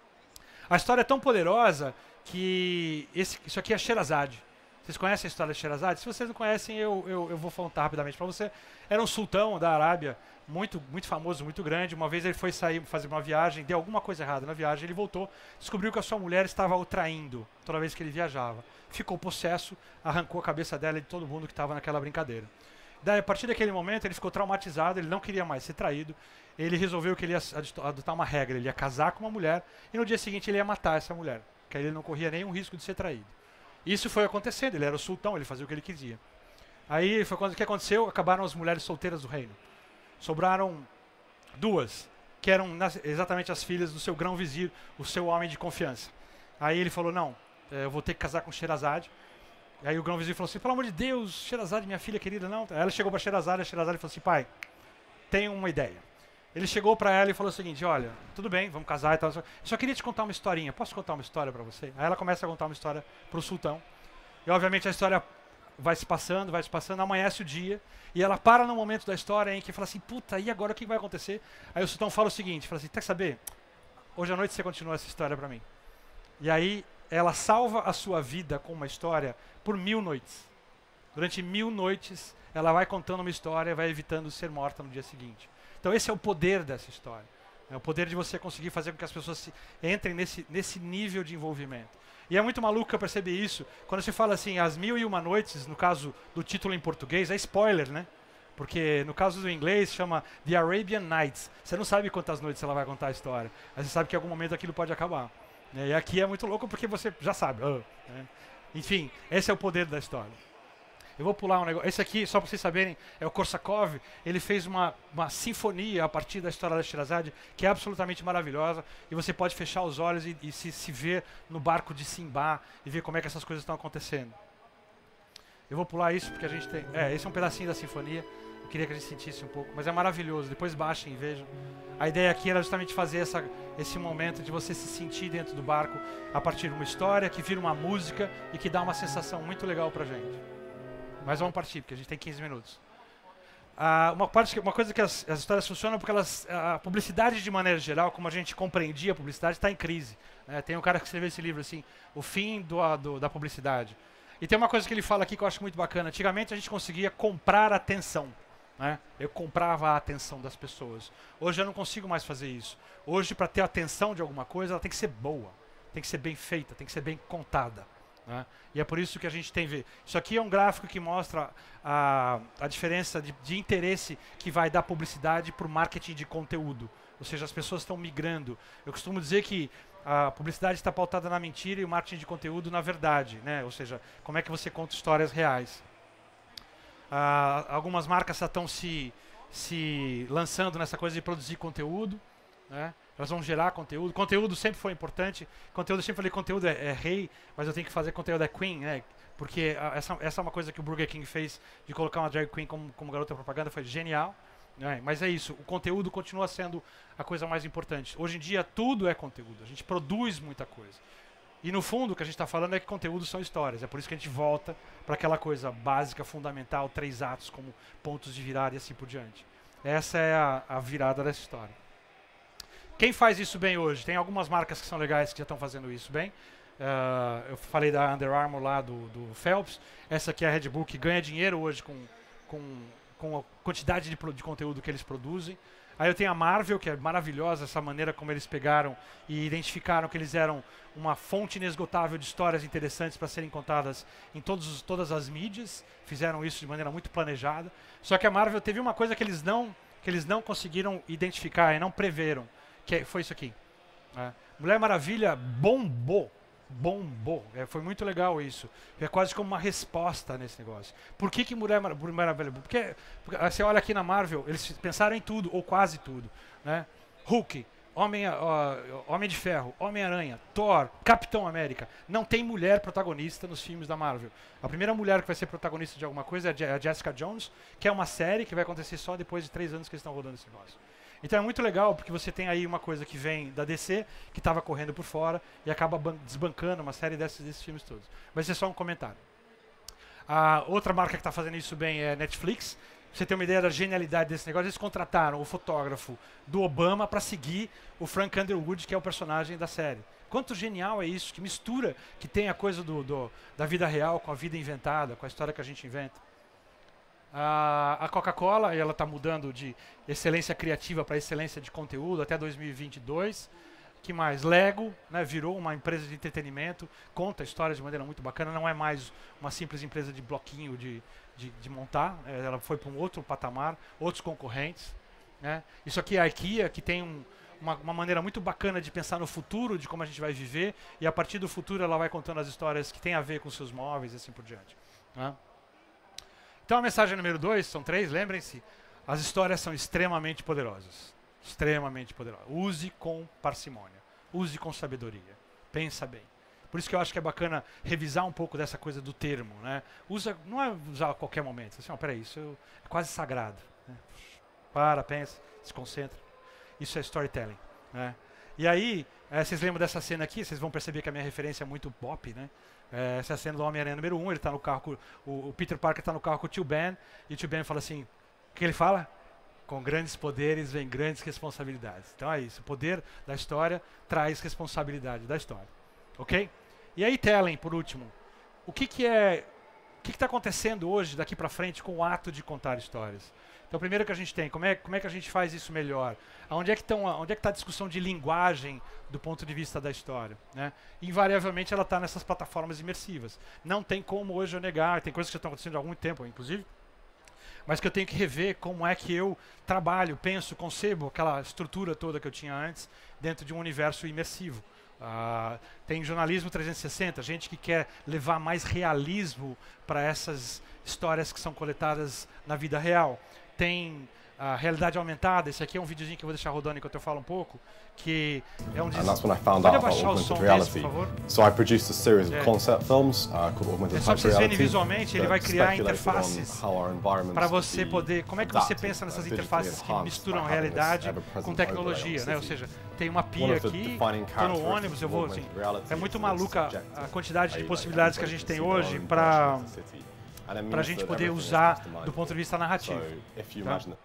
A história é tão poderosa que esse, isso aqui é Sherazade. Vocês conhecem a história de Sherazade? Se vocês não conhecem, eu, eu, eu vou contar rapidamente para você. Era um sultão da Arábia, muito, muito famoso, muito grande. Uma vez ele foi sair fazer uma viagem, deu alguma coisa errada na viagem, ele voltou, descobriu que a sua mulher estava o traindo toda vez que ele viajava. Ficou possesso, arrancou a cabeça dela e de todo mundo que estava naquela brincadeira. Daí, a partir daquele momento, ele ficou traumatizado, ele não queria mais ser traído. Ele resolveu que ele ia adotar uma regra, ele ia casar com uma mulher e no dia seguinte ele ia matar essa mulher, porque aí ele não corria nenhum risco de ser traído. Isso foi acontecendo, ele era o sultão, ele fazia o que ele queria. Aí foi quando o que aconteceu, acabaram as mulheres solteiras do reino. Sobraram duas, que eram exatamente as filhas do seu grão-vizir, o seu homem de confiança. Aí ele falou, não, eu vou ter que casar com Sherazade. Aí o grão-vizir falou assim, pelo amor de Deus, Sherazade, minha filha querida, não. Aí ela chegou para Sherazade, a Sherazade falou assim, pai, tenho uma ideia. Ele chegou para ela e falou o seguinte, olha, tudo bem, vamos casar e tal. Eu só queria te contar uma historinha, posso contar uma história para você? Aí ela começa a contar uma história para o sultão. E obviamente a história vai se passando, vai se passando, amanhece o dia. E ela para no momento da história em que fala assim, puta, e agora o que vai acontecer? Aí o sultão fala o seguinte, fala assim, quer saber? Hoje à noite você continua essa história para mim. E aí ela salva a sua vida com uma história por mil noites. Durante mil noites ela vai contando uma história e vai evitando ser morta no dia seguinte. Então esse é o poder dessa história. É o poder de você conseguir fazer com que as pessoas se entrem nesse, nesse nível de envolvimento. E é muito maluco eu perceber isso. Quando você fala assim, As Mil e Uma Noites, no caso do título em português, é spoiler, né? Porque no caso do inglês chama The Arabian Nights. Você não sabe quantas noites ela vai contar a história. Mas você sabe que em algum momento aquilo pode acabar. E aqui é muito louco porque você já sabe. Uh, né? Enfim, esse é o poder da história. Eu vou pular um negócio. Esse aqui, só para vocês saberem, é o Korsakov. Ele fez uma, uma sinfonia a partir da história da Sherazade, que é absolutamente maravilhosa. E você pode fechar os olhos e, e se, se ver no barco de Simba e ver como é que essas coisas estão acontecendo. Eu vou pular isso porque a gente tem... É, esse é um pedacinho da sinfonia. Eu queria que a gente sentisse um pouco, mas é maravilhoso. Depois baixem e vejam. A ideia aqui era justamente fazer essa, esse momento de você se sentir dentro do barco a partir de uma história que vira uma música e que dá uma sensação muito legal pra gente. Mas vamos partir, porque a gente tem quinze minutos. Ah, uma, parte, uma coisa que as, as histórias funcionam porque elas, a publicidade de maneira geral, como a gente compreendia a publicidade, está em crise. Né? Tem um cara que escreveu esse livro assim, O Fim do, do, da Publicidade. E tem uma coisa que ele fala aqui que eu acho muito bacana. Antigamente a gente conseguia comprar atenção. Né? Eu comprava a atenção das pessoas. Hoje eu não consigo mais fazer isso. Hoje, para ter atenção de alguma coisa, ela tem que ser boa. Tem que ser bem feita, tem que ser bem contada. Né? E é por isso que a gente tem ver. Isso aqui é um gráfico que mostra a, a diferença de, de interesse que vai da publicidade para o marketing de conteúdo. Ou seja, as pessoas estão migrando. Eu costumo dizer que a publicidade está pautada na mentira e o marketing de conteúdo na verdade. Né? Ou seja, como é que você conta histórias reais. Ah, algumas marcas estão se, se lançando nessa coisa de produzir conteúdo. Né? Elas vão gerar conteúdo. Conteúdo sempre foi importante. Conteúdo, eu sempre falei, conteúdo é, é rei, mas eu tenho que fazer conteúdo é queen, né? Porque a, essa, essa é uma coisa que o Burger King fez de colocar uma drag queen como, como garota propaganda, foi genial. Né? Mas é isso, o conteúdo continua sendo a coisa mais importante. Hoje em dia tudo é conteúdo, a gente produz muita coisa. E no fundo o que a gente está falando é que conteúdos são histórias. É por isso que a gente volta para aquela coisa básica, fundamental, três atos como pontos de virada e assim por diante. Essa é a, a virada dessa história. Quem faz isso bem hoje? Tem algumas marcas que são legais que já estão fazendo isso bem. Uh, eu falei da Under Armour lá, do, do Phelps. Essa aqui é a Red Bull, que ganha dinheiro hoje com, com, com a quantidade de, de conteúdo que eles produzem. Aí eu tenho a Marvel, que é maravilhosa, essa maneira como eles pegaram e identificaram que eles eram uma fonte inesgotável de histórias interessantes para serem contadas em todos os, todas as mídias. Fizeram isso de maneira muito planejada. Só que a Marvel teve uma coisa que eles não, que eles não conseguiram identificar e não preveram. Que foi isso aqui. Né? Mulher Maravilha bombou. Bombou. É, foi muito legal isso. É quase como uma resposta nesse negócio. Por que, que Mulher Maravilha? Porque, porque você olha aqui na Marvel, eles pensaram em tudo, ou quase tudo. Né? Hulk, Homem, uh, Homem de Ferro, Homem-Aranha, Thor, Capitão América. Não tem mulher protagonista nos filmes da Marvel. A primeira mulher que vai ser protagonista de alguma coisa é a Jessica Jones, que é uma série que vai acontecer só depois de três anos que eles estão rodando esse negócio. Então é muito legal, porque você tem aí uma coisa que vem da D C, que estava correndo por fora, e acaba desbancando uma série desses, desses filmes todos. Mas isso é só um comentário. A outra marca que está fazendo isso bem é Netflix. Pra você ter uma ideia da genialidade desse negócio, eles contrataram o fotógrafo do Obama para seguir o Frank Underwood, que é o personagem da série. Quanto genial é isso, que mistura, que tem a coisa do, do, da vida real com a vida inventada, com a história que a gente inventa. A Coca-Cola, ela está mudando de excelência criativa para excelência de conteúdo até dois mil e vinte e dois. Que mais? Lego, né, virou uma empresa de entretenimento, conta histórias de maneira muito bacana, não é mais uma simples empresa de bloquinho de, de, de montar, ela foi para um outro patamar, outros concorrentes. Né. Isso aqui é a IKEA, que tem um, uma, uma maneira muito bacana de pensar no futuro, de como a gente vai viver, e a partir do futuro ela vai contando as histórias que têm a ver com seus móveis e assim por diante. Né. Então a mensagem número dois, são três, lembrem-se, as histórias são extremamente poderosas. Extremamente poderosas. Use com parcimônia, use com sabedoria, pensa bem. Por isso que eu acho que é bacana revisar um pouco dessa coisa do termo. Né? Usa, não é usar a qualquer momento, assim, ó, peraí, isso é quase sagrado. Né? Para, pensa, se concentra. Isso é storytelling. Né? E aí, é, vocês lembram dessa cena aqui, vocês vão perceber que a minha referência é muito pop, né? É, essa é a cena do Homem-Aranha número um, ele tá no carro com, o, o Peter Parker está no carro com o tio Ben, e o tio Ben fala assim, o que ele fala? Com grandes poderes vem grandes responsabilidades. Então é isso, o poder da história traz responsabilidade da história. Ok? E aí, Tellen, por último, o que, que é que está acontecendo hoje, daqui para frente, com o ato de contar histórias? Então, primeiro que a gente tem, como é, como é que a gente faz isso melhor? Onde é que está a discussão de linguagem do ponto de vista da história? Né? Invariavelmente, ela está nessas plataformas imersivas. Não tem como hoje eu negar, tem coisas que já estão acontecendo há algum tempo, inclusive, mas que eu tenho que rever como é que eu trabalho, penso, concebo aquela estrutura toda que eu tinha antes dentro de um universo imersivo. Uh, tem jornalismo trezentos e sessenta, gente que quer levar mais realismo para essas histórias que são coletadas na vida real. Tem a realidade aumentada, esse aqui é um videozinho que eu vou deixar rodando enquanto eu falo um pouco, que é um And that's when I found Pode out about abaixar o som augmented desse, por reality. favor? So I produced a series Yeah. of concept films uh, called Augmented É só pra vocês verem Reality visualmente, ele that vai criar speculated interfaces on how our environments para would você be poder, como é que você adapted, pensa nessas uh, digitally interfaces que enhanced misturam by having this realidade ever-present com overlay tecnologia, on né? Ou city. seja, tem uma One pia of the aqui, defining estou no characteristics ônibus, eu of vou augmented assim. reality É muito is maluca its subjective. a quantidade de Aí, possibilidades que a like, gente tem see their hoje own para version of the city. And it para a means gente that poder everything is usar customizable. do ponto de vista narrativo. So, if you Tá? imagine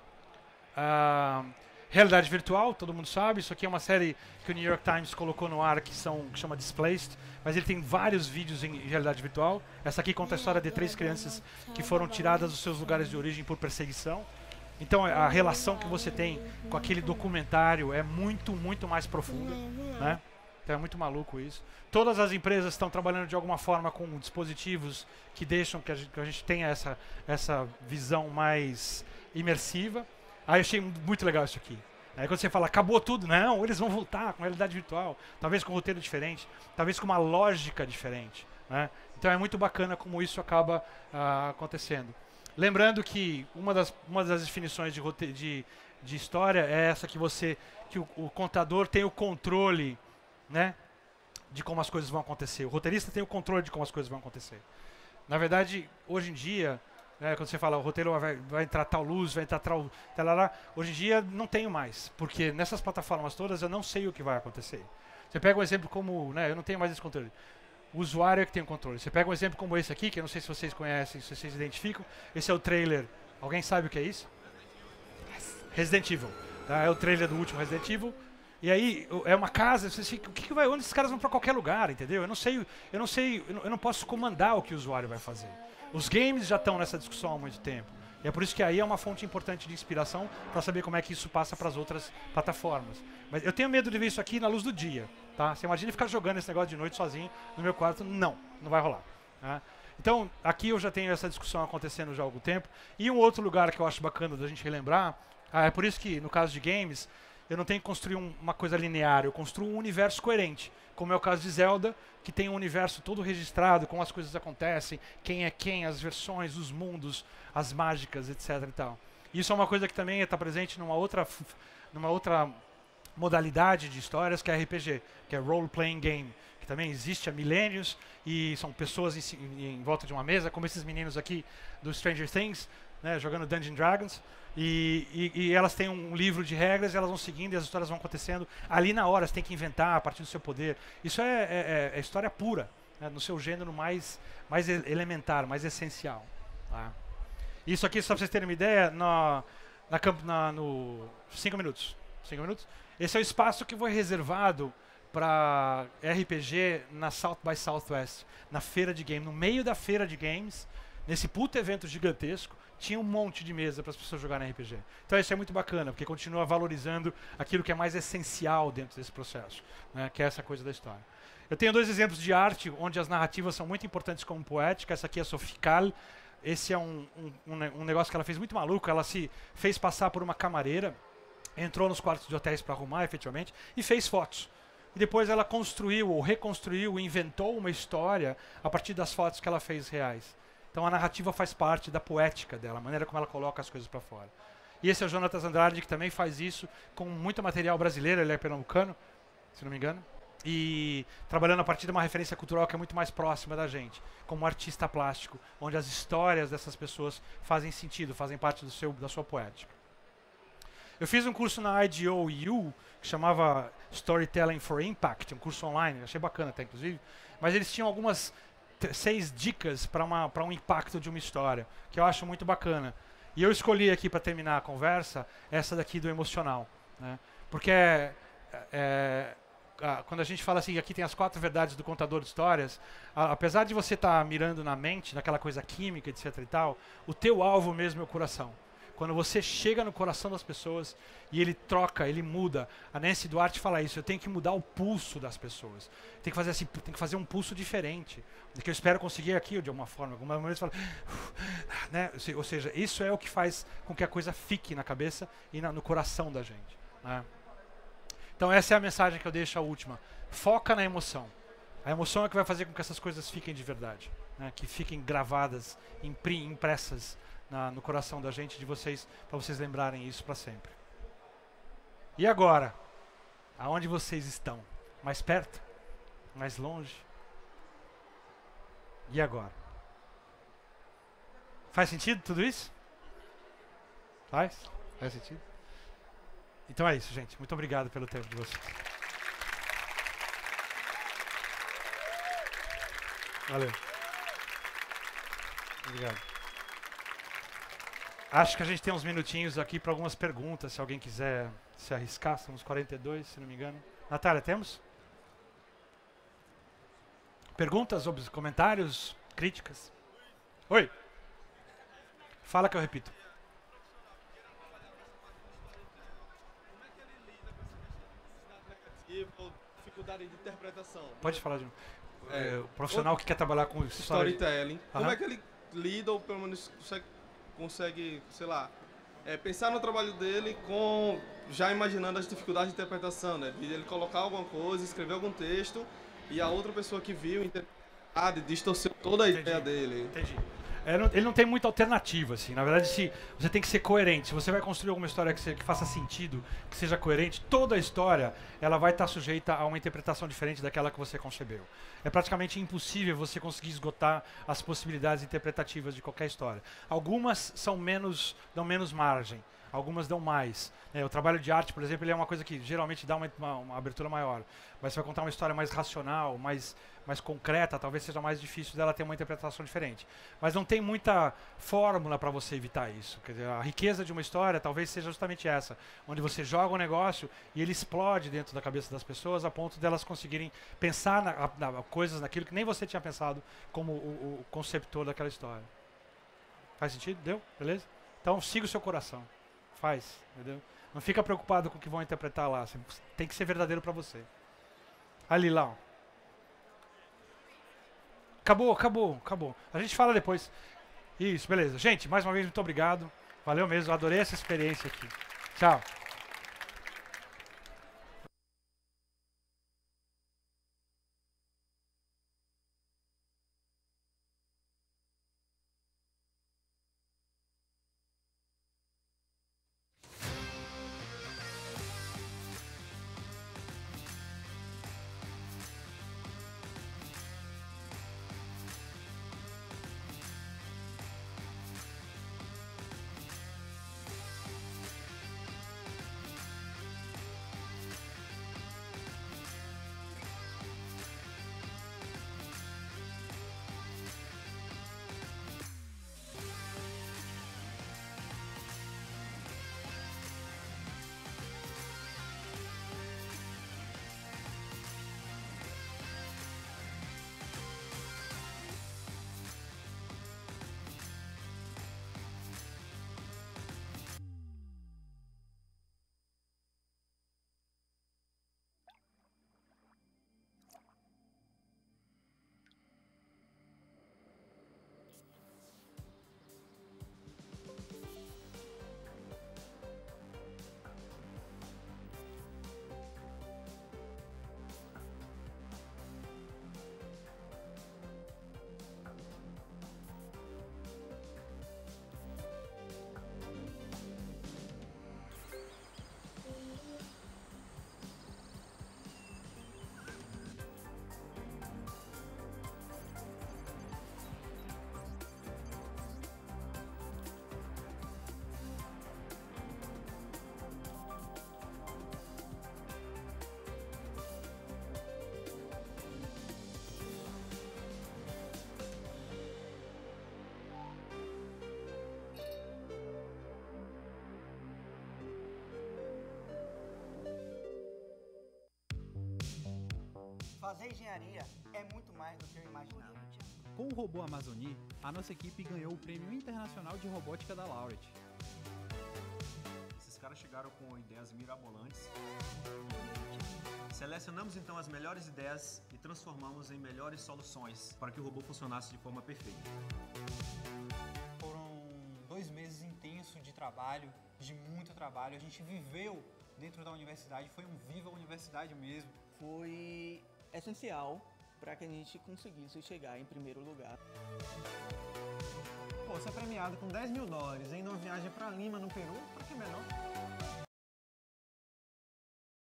Ah, realidade virtual, todo mundo sabe, isso aqui é uma série que o New York Times colocou no ar que, são, que chama Displaced, mas ele tem vários vídeos em realidade virtual. Essa aqui conta a história de três crianças que foram tiradas dos seus lugares de origem por perseguição. Então a relação que você tem com aquele documentário é muito, muito mais profunda, né? Então é muito maluco isso. Todas as empresas estão trabalhando de alguma forma com dispositivos que deixam que a gente, que a gente tenha essa, essa visão mais imersiva. Aí eu achei muito legal isso aqui. Aí quando você fala, acabou tudo, não, eles vão voltar com realidade virtual, talvez com um roteiro diferente, talvez com uma lógica diferente, né? Então é muito bacana como isso acaba uh, acontecendo. Lembrando que uma das, uma das definições de, rote de, de história é essa que você, que o, o contador tem o controle, né, de como as coisas vão acontecer. O roteirista tem o controle de como as coisas vão acontecer. Na verdade, hoje em dia, né, quando você fala o roteiro vai, vai entrar tal luz, vai entrar tal, tal, tal, hoje em dia não tenho mais, porque nessas plataformas todas eu não sei o que vai acontecer. Você pega um exemplo como, né, eu não tenho mais esse controle. O usuário é que tem o controle. Você pega um exemplo como esse aqui, que eu não sei se vocês conhecem, se vocês identificam. Esse é o trailer. Alguém sabe o que é isso? Resident Evil. Tá? É o trailer do último Resident Evil. E aí é uma casa, você fica, o que que vai, onde esses caras vão para qualquer lugar, entendeu? Eu não sei, eu não sei, eu não, eu não posso comandar o que o usuário vai fazer. Os games já estão nessa discussão há muito tempo. E é por isso que aí é uma fonte importante de inspiração para saber como é que isso passa para as outras plataformas. Mas eu tenho medo de ver isso aqui na luz do dia, tá? Você imagina ficar jogando esse negócio de noite sozinho no meu quarto? Não, não vai rolar. Tá? Então, aqui eu já tenho essa discussão acontecendo já há algum tempo. E um outro lugar que eu acho bacana da gente relembrar, ah, é por isso que no caso de games, eu não tenho que construir um, uma coisa linear, eu construo um universo coerente. Como é o caso de Zelda, que tem um universo todo registrado, como as coisas acontecem, quem é quem, as versões, os mundos, as mágicas, etc e tal. Isso é uma coisa que também está presente numa outra, numa outra modalidade de histórias, que é R P G, que é Role Playing Game, que também existe há milênios, e são pessoas em, em, em volta de uma mesa, como esses meninos aqui do Stranger Things, né, jogando Dungeons and Dragons, e, e, e elas têm um livro de regras, e elas vão seguindo e as histórias vão acontecendo ali na hora, você tem que inventar a partir do seu poder. Isso é, é, é história pura, né, no seu gênero mais, mais elementar, mais essencial. Tá? Isso aqui, só para vocês terem uma ideia, na, na, na, no cinco minutos. cinco minutos. Esse é o espaço que foi reservado para R P G na South by Southwest, na feira de games, no meio da feira de games, nesse puto evento gigantesco, tinha um monte de mesa para as pessoas jogarem R P G. Então isso é muito bacana, porque continua valorizando aquilo que é mais essencial dentro desse processo, né, que é essa coisa da história. Eu tenho dois exemplos de arte onde as narrativas são muito importantes como poética. Essa aqui é a Sophie Calle. Esse é um, um, um negócio que ela fez muito maluco. Ela se fez passar por uma camareira, entrou nos quartos de hotéis para arrumar, efetivamente, e fez fotos. E depois ela construiu, ou reconstruiu, inventou uma história a partir das fotos que ela fez reais. Então a narrativa faz parte da poética dela, a maneira como ela coloca as coisas para fora. E esse é o Jonatas Andrade, que também faz isso com muito material brasileiro, ele é pernambucano, se não me engano. E trabalhando a partir de uma referência cultural que é muito mais próxima da gente, como artista plástico, onde as histórias dessas pessoas fazem sentido, fazem parte do seu, da sua poética. Eu fiz um curso na I D O U que chamava Storytelling for Impact, um curso online, achei bacana até inclusive, mas eles tinham algumas seis dicas para um impacto de uma história, que eu acho muito bacana. E eu escolhi aqui para terminar a conversa essa daqui do emocional, né? Porque é, é, a, quando a gente fala assim, aqui tem as quatro verdades do contador de histórias, a, apesar de você estar tá mirando na mente, naquela coisa química, etc e tal, o teu alvo mesmo é o coração. Quando você chega no coração das pessoas e ele troca, ele muda. A Nancy Duarte fala isso, eu tenho que mudar o pulso das pessoas. Tem que fazer assim, tem que fazer um pulso diferente. Que eu espero conseguir aqui, de alguma forma. Alguma vez fala, né? Ou seja, isso é o que faz com que a coisa fique na cabeça e na, no coração da gente. Né? Então essa é a mensagem que eu deixo, a última. Foca na emoção. A emoção é que vai fazer com que essas coisas fiquem de verdade. Né? Que fiquem gravadas, impri, impressas Na, no coração da gente, de vocês, para vocês lembrarem isso para sempre. E agora? Aonde vocês estão? Mais perto? Mais longe? E agora? Faz sentido tudo isso? Faz? Faz sentido? Então é isso, gente. Muito obrigado pelo tempo de vocês. Valeu. Obrigado. Acho que a gente tem uns minutinhos aqui para algumas perguntas, se alguém quiser se arriscar. São uns quarenta e dois, se não me engano. Natália, temos? Perguntas, comentários, críticas? Oi. Fala que eu repito. Ou dificuldade de interpretação. Pode falar de um. É, o profissional que quer trabalhar com história. Storytelling. De... Como Aham. é que ele lida, ou pelo menos consegue, consegue sei lá, é, pensar no trabalho dele com já imaginando as dificuldades de interpretação, né? De ele colocar alguma coisa, escrever algum texto e a outra pessoa que viu interpretar, distorceu toda a Entendi. ideia dele. Entendi. É, não, ele não tem muita alternativa, assim. Na verdade, se você tem que ser coerente. Se você vai construir alguma história que, se, que faça sentido, que seja coerente, toda a história ela vai estar sujeita a uma interpretação diferente daquela que você concebeu. É praticamente impossível você conseguir esgotar as possibilidades interpretativas de qualquer história. Algumas são menos, dão menos margem. Algumas dão mais. É, o trabalho de arte, por exemplo, ele é uma coisa que geralmente dá uma, uma, uma abertura maior. Mas você vai contar uma história mais racional, mais, mais concreta, talvez seja mais difícil dela ter uma interpretação diferente. Mas não tem muita fórmula para você evitar isso. Quer dizer, a riqueza de uma história talvez seja justamente essa, onde você joga um negócio e ele explode dentro da cabeça das pessoas a ponto delas conseguirem pensar na, na, coisas naquilo que nem você tinha pensado como o, o conceptor daquela história. Faz sentido? Deu? Beleza? Então siga o seu coração. Faz, entendeu? Não fica preocupado com o que vão interpretar lá. Tem que ser verdadeiro pra você. Ali lá, ó. Acabou, acabou, acabou. A gente fala depois. Isso, beleza. Gente, mais uma vez, muito obrigado. Valeu mesmo, adorei essa experiência aqui. Tchau. Fazer engenharia é muito mais do que eu imaginava. Com o robô Amazoni, a nossa equipe ganhou o Prêmio Internacional de Robótica da Laureate. Esses caras chegaram com ideias mirabolantes. Selecionamos então as melhores ideias e transformamos em melhores soluções para que o robô funcionasse de forma perfeita. Foram dois meses intensos de trabalho, de muito trabalho. A gente viveu dentro da universidade, foi um viva universidade mesmo. Foi essencial para que a gente conseguisse chegar em primeiro lugar. Pô, ser premiado com dez mil dólares em uma viagem para Lima, no Peru, para que melhor?